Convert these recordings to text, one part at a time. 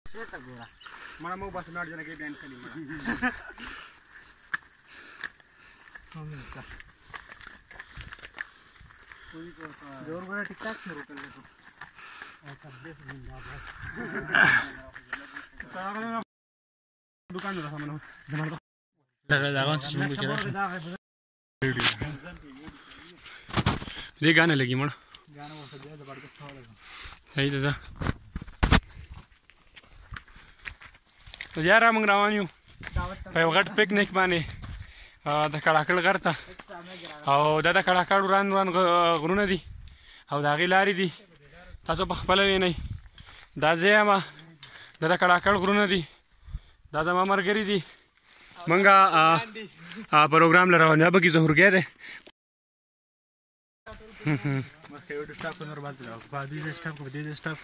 mana mau bas naar jana ke band kali mana हमसा कोई को जोर बड़ा टिकटॉक शुरू कर ले तो ऐसा देख जिंदाबाद दुकान में सामान जमा लगा जागा से शुरू किया ये गाने लगी मन गाना वो सब जबरदस्त हो लगा सही तो तो यार हम रावणियो पे वगट पिकनिक माने د کړاکړ غرته او دا کړاکړ وران غرونه دي او دا غي لاري دي تاسو په خپل وینئ دا زیمه دا کړاکړ غرونه دي دا زما مرګري دي منګه پروګرام لراونه به کی ظهور گئے بس یو د سټاپ نور باندې راو په دې سټاپ کو دې سټاپ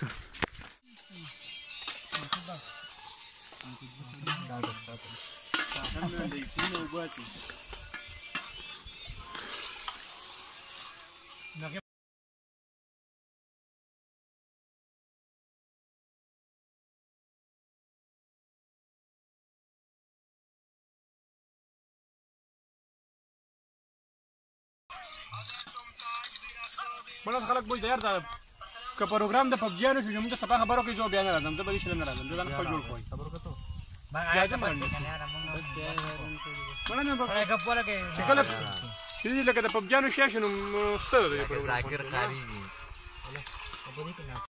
بل خلک بوي تیار ده که پروګرام د پبجیانو شو موږ سبا خبرو کې جو بیان راځم ته به شي نه راځم ځان خپل جوړ کوی صبر وکړو ما آیا بس کنه یار موږ ولنه په هغه په لګي شکل چې لکه د پبجیانو شې شنو څه دی پروګرام ذاکر خاري